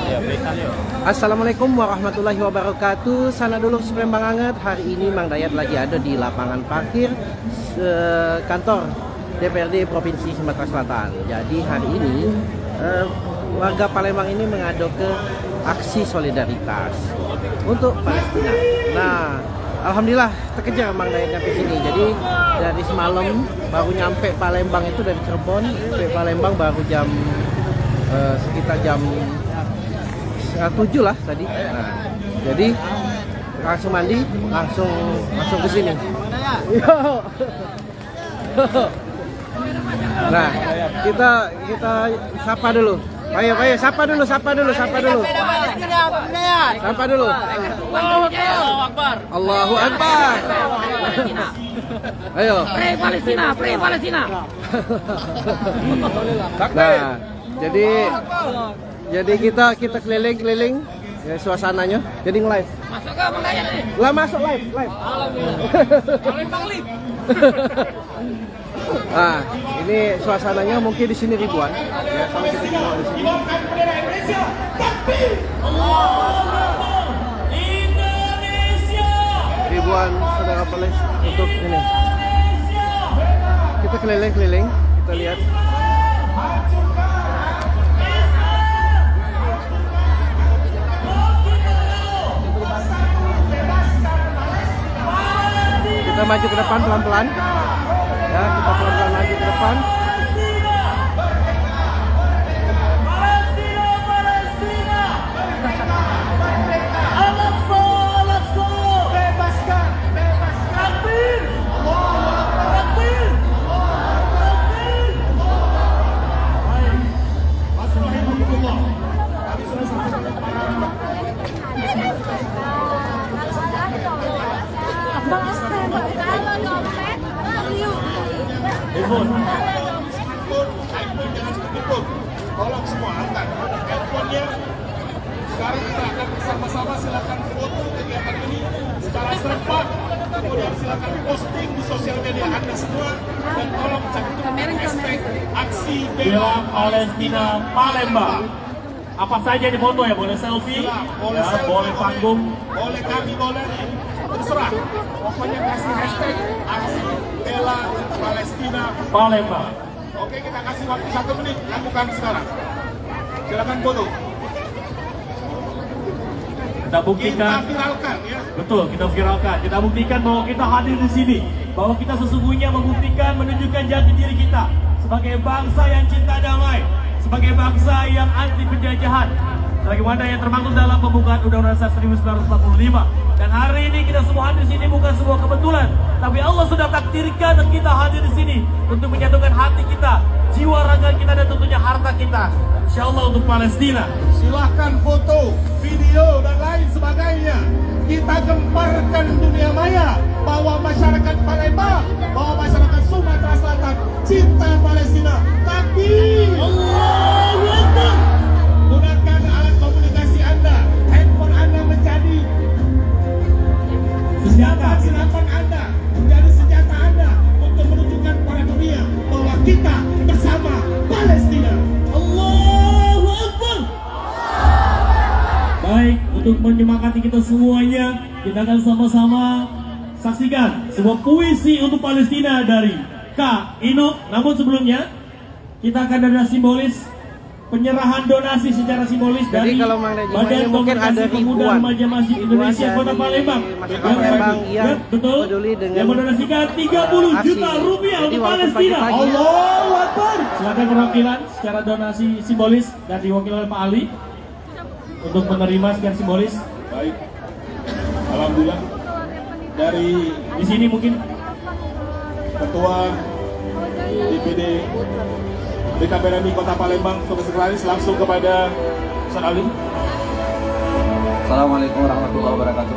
Assalamualaikum warahmatullahi wabarakatuh. Sana dulu Palembang Anget. Hari ini Mang Dayat lagi ada di lapangan parkir kantor DPRD Provinsi Sumatera Selatan. Jadi hari ini warga Palembang ini mengadu ke aksi solidaritas untuk Palestina. Nah, alhamdulillah terkejar Mang Dayat nyampe sini. Jadi dari semalam baru nyampe Palembang, itu dari Cirebon sampai Palembang baru jam sekitar jam 7 lah tadi. Nah, jadi langsung mandi, langsung ke sini. Nah, kita sapa dulu. Ayo, sapa dulu. Sapa dulu. Allahu Akbar. Allahu Akbar. Ayo. Free Palestina. Nah, jadi kita keliling ya, suasananya. Jadi nge-live. Masuk ke Mang Dayat nih. Lah masuk live. Palembang live. Nah, ini suasananya mungkin di sini ribuan. Ya, kalau kita tengok di sini. Ribuan saudara Palestina untuk ini. Kita keliling, kita lihat. Kita maju ke depan pelan-pelan. Ya, kita pelan-pelan maju ke depan. Tolong semua angkat handphonenya. Sekarang kita akan bersama-sama silakan foto kegiatan ini secara serempak. Kemudian silakan posting di sosial media Anda semua dan tolong cantumkan hashtag aksi bela Palestina Palembang. Apa saja di foto ya, boleh selfie, boleh ya, boleh panggung, boleh kami, boleh terserah. Pokoknya kasih hashtag aksi bela Palestina Palembang. Oke, kita kasih waktu 1 menit, lakukan sekarang. Silakan foto. Kita buktikan. Kita viralkan ya. Betul, kita viralkan. Kita buktikan bahwa kita hadir di sini, bahwa kita sesungguhnya membuktikan, menunjukkan jati diri kita sebagai bangsa yang cinta damai, sebagai bangsa yang anti penjajahan, sebagaimana yang termaktub dalam pembukaan Undang-Undang 1945. Dan hari ini kita semua hadir di sini bukan sebuah kebetulan, tapi Allah sudah takdirkan dan kita hadir di sini untuk menyatukan hati kita, jiwa raga kita, dan tentunya harta kita. Insya Allah untuk Palestina. Silahkan foto, video, dan lain sebagainya. Kita gemparkan dunia maya bahwa masyarakat Palembang, bahwa masyarakat Sumatera Selatan cinta Palestina. Tapi Allahu Akbar. Gunakan alat komunikasi Anda, handphone Anda menjadi senjata, silakan Anda menjadi senjata Anda untuk menunjukkan pada dunia bahwa kita bersama Palestina. Allahu Akbar. Baik, untuk menyemangati kita semuanya, kita akan sama-sama saksikan sebuah puisi untuk Palestina dari Kak Inuk. Namun sebelumnya, kita akan ada simbolis penyerahan donasi secara simbolis. Jadi dari kalau Mang Dayat Badan mungkin ada Komunikasi Pemuda Remaja Masjid Indonesia Kota Palembang, yang betul, peduli dengan yang mendonasikan 30 juta rupiah untuk Palestina. Allahu Akbar. Silakan perwakilan secara donasi simbolis dan diwakili oleh Pak Ali untuk menerima sekian simbolis. Baik, alhamdulillah. Dari Di sini mungkin Ketua DPD BKPRMI Kota Palembang, Komisaris, langsung kepada Ustaz Ali. Assalamualaikum warahmatullahi wabarakatuh.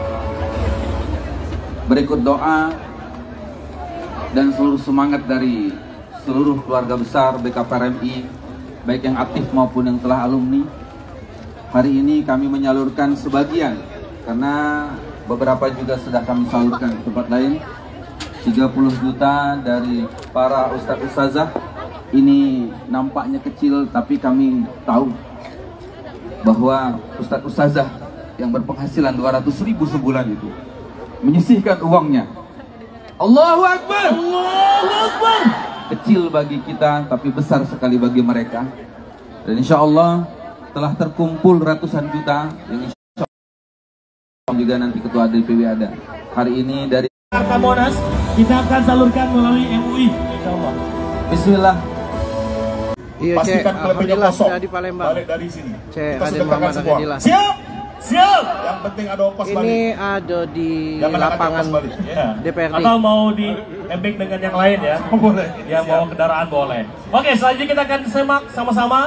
Berikut doa dan seluruh semangat dari seluruh keluarga besar BKPRMI, baik yang aktif maupun yang telah alumni. Hari ini kami menyalurkan sebagian, karena beberapa juga sudah kami salurkan ke tempat lain. 30 juta dari para ustadz-ustazah. Ini nampaknya kecil, tapi kami tahu bahwa ustadz-ustazah yang berpenghasilan 200.000 sebulan itu menyisihkan uangnya. Allahu Akbar. Allahu Akbar. Kecil bagi kita tapi besar sekali bagi mereka. Dan insya Allah telah terkumpul ratusan juta yang insya Allah juga nanti ketua DPW ada. Hari ini dari Jakarta Monas kita akan salurkan melalui MUI insya Allah. Bismillah. Iya, Pastikan klubnya kosong. sudah di Palembang. Balik dari sini. Cek, Kita Raden sudah Muhammad semua. Adila. Siap. Siap. Yang penting ada ongkos balik. Ini ada di Jangan angkat lapangan ongkos balik. Ya. DPRD. Atau mau di embek dengan yang lain ya? Boleh. Ya mau kendaraan boleh. Oke, selanjutnya kita akan simak sama-sama.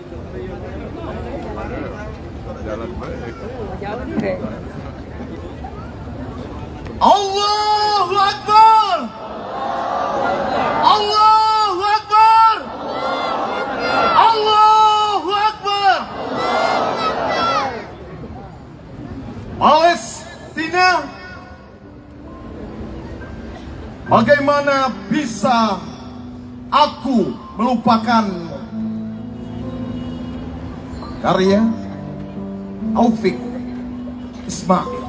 Allahu Akbar. Allahu Akbar. Allahu Akbar. Palestina, bagaimana bisa aku melupakan karya Taufik Ismail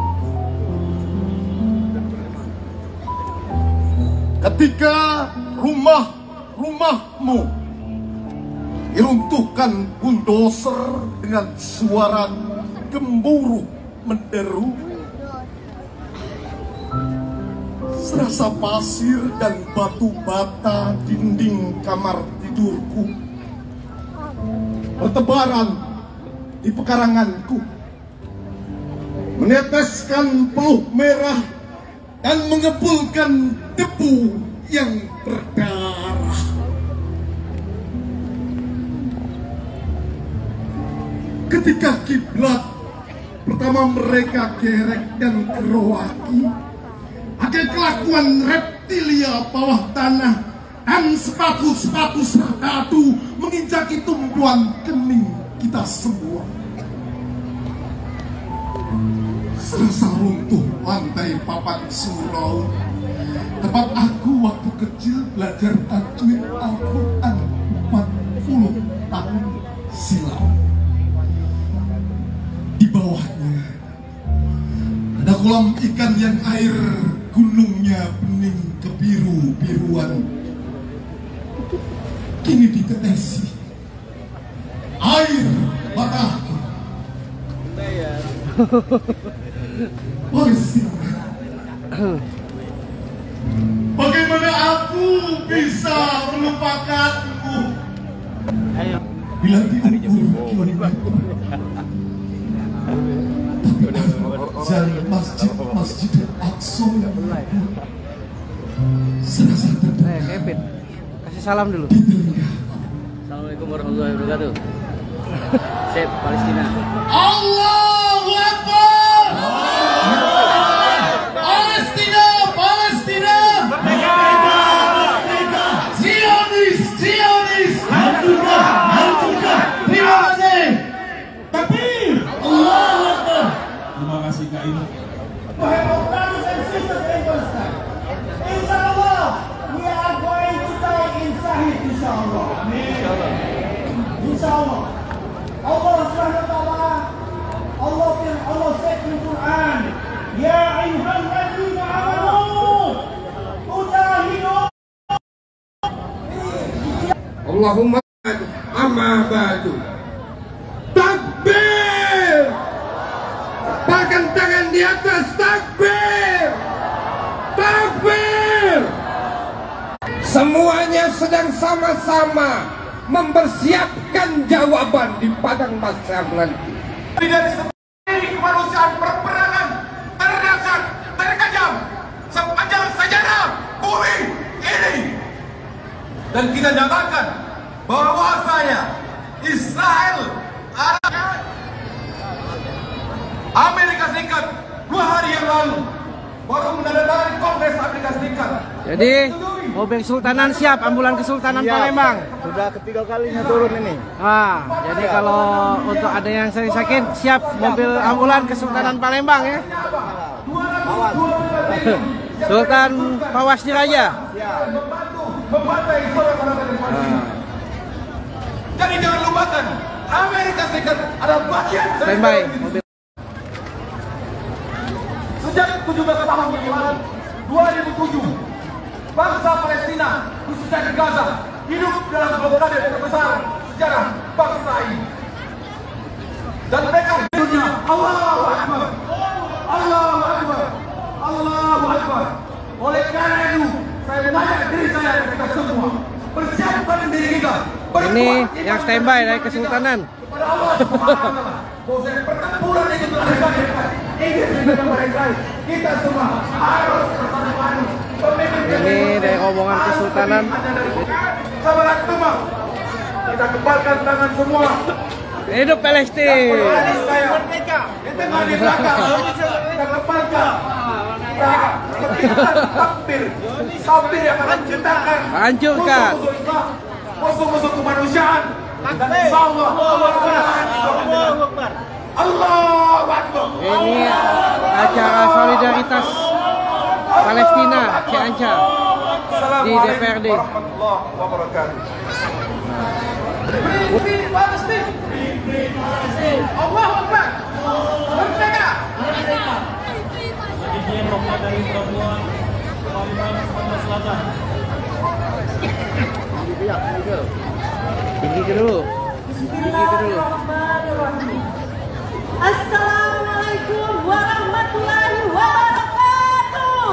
ketika rumah-rumahmu diruntuhkan bulldozer dengan suara gemuruh menderu, serasa pasir dan batu bata dinding kamar tidurku bertebaran di pekaranganku, meneteskan peluh merah dan mengepulkan debu yang berdarah. Ketika kiblat pertama mereka gerek dan kerowaki, akan kelakuan reptilia bawah tanah dan sepatu-sepatu serdadu menginjaki tumpuan kening kita semua. Serasa runtuh lantai papan surau tempat aku waktu kecil belajar tajwid Al-Quran 40 tahun silam. Di bawahnya ada kolam ikan yang air gunungnya bening kebiru-biruan. Kini ditetesi air mataku. Palestina, bagaimana aku bisa melupakanmu bila diukur jalan masjid Al-Aqsa serasa terdengar. Kevin, kasih salam dulu. Assalamualaikum warahmatullahi wabarakatuh. Sip, Palestina. Allahu Akbar. Palestina, Palestina. Zionis, Zionis. Hancurkan. Terima kasih. Takbir. Allahu Akbar. Terima kasih Kak Inu. Brothers and sisters in Palestine, inshallah, we are going to die in Sahih, inshallah. Inshallah. Allah subhanahu wa ta'ala, Allah said in Quran, Ya ayyuhalladzina amanu, ujahidu. Allahumma amma ba'du. Takbir. Bahkan tangan di atas, takbir. Takbir. Semuanya sedang sama-sama mempersiapkan jawaban di padang mahsyar nanti. Dari sebagai kemanusiaan perperangan terdahsyat, terkejam sepanjang sejarah bumi ini. Dan kita nyatakan bahwasanya Israel, Amerika Serikat 2 hari yang lalu baru menandatangani Kongres Amerika Serikat. Jadi mobil Kesultanan siap, ambulan Kesultanan Palembang. Sudah ketiga kalinya turun ini. Nah, jadi kalau untuk ada yang sakit siap mobil ambulan Kesultanan Palembang ya. Sultan Pawas Diraja. Jadi jangan lupakan, Amerika Serikat adalah Standby. Mobil. Sejak 17 tahun berjalan 2007, bangsa Palestina khususnya di Gaza hidup dalam blokade terbesar sejarah bangsa ini. Dan mereka hidupnya Allahu Akbar, Allahu Akbar, Allahu Akbar. Oleh karena itu, saya mengajak diri saya dan kita semua persiapkan diri kita. Ini yang standby dari Kesultanan. Kepada Allah Subhanahu wa Ta'ala. Bahwa pertempuran itu telah dilakukan. Kita semua harus bersama-sama. Ini dari rombongan Kesultanan. Sahabat semua, kita kembalkan tangan semua. Hidup Palestina. Merdeka. Kita di belakang. Kita lepaskan. Takbir yang akan menciptakan Hancurkan. musuh-musuh kemanusiaan. Dan insya Allah Allahu Akbar. Ini acara solidaritas Palestina Cianca di DPRD. Warahmatullahi wabarakatuh. Allahu Akbar. Merdeka. Bagian rombongan dari perempuan Kalimantan Sumatera Selatan. Tinggi ke dulu. Assalamualaikum warahmatullahi wabarakatuh.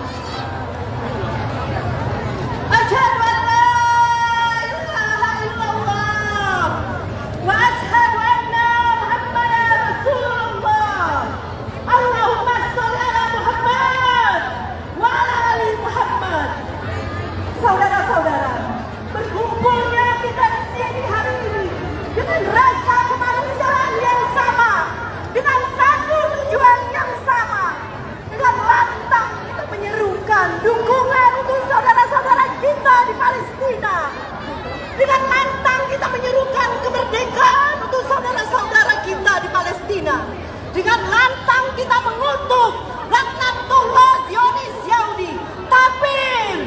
Asyhadu an la ilaha illallah wa asyhadu anna Muhammadar Rasulullah. Allahumma shalli ala Muhammad wa ala ali Muhammad. Saudara-saudara, berkumpulnya kita di sini hari ini dengan rasa kemanusiaan yang sama, dengan satu tujuan yang sama, dengan lantang kita menyerukan dukungan untuk saudara-saudara kita di Palestina, dengan lantang kita menyerukan kemerdekaan untuk saudara-saudara kita di Palestina, dengan lantang kita mengutuk laknatullah Zionis Yahudi. Takbir!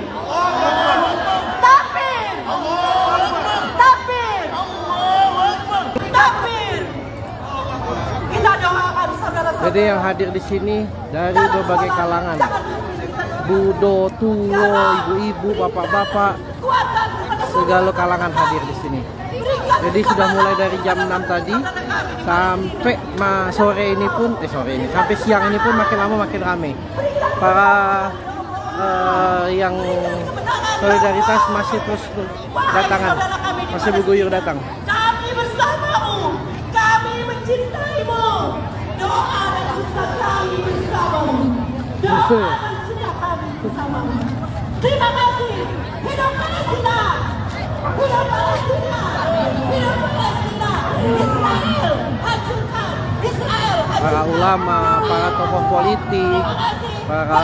Takbir! Takbir! Takbir! Kita doakan saudara-saudara. Jadi yang hadir di sini dari berbagai kalangan, budo, tua, ibu-ibu, bapak-bapak, segala kalangan hadir di sini. Jadi sudah mulai dari jam 6 tadi sampai sore ini pun, sampai siang ini pun makin lama makin ramai. Para yang solidaritas masih terus datangan, masih berguyur datang. Kami bersamamu, kami mencintaimu. Doa dan cinta kami bersamamu. Doa dan cinta kami bersamamu. Terima kasih. Hidup Palestina. Hidup Palestina. Hidup Palestina. Israel hancurkan. Israel hancurkan. Para ulama, para tokoh politik, para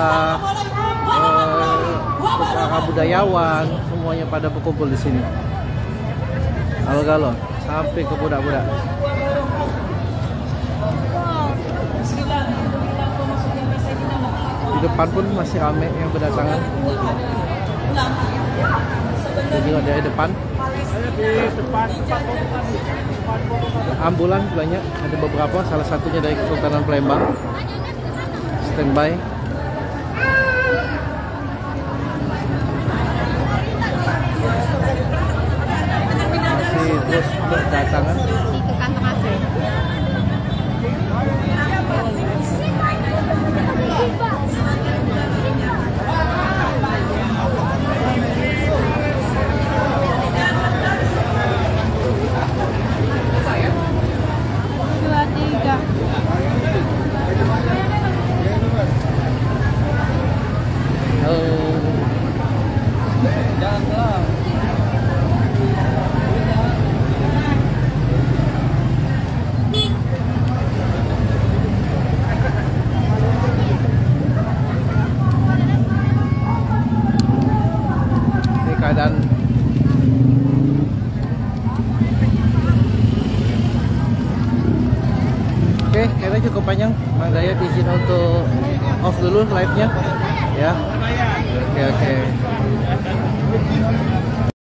budayawan, semuanya pada berkumpul di sini. Galo-galo sampai ke budak-budak. Di depan pun masih ramai yang berdatangan. Jadi dari depan. Ambulan banyak, ada beberapa, salah satunya dari Kesultanan Palembang. Standby. Masih terus berdatangan. Ke kantong AC. Keadaan oke, kayaknya cukup panjang. Mang Dayat izin untuk off dulu live-nya ya. Oke.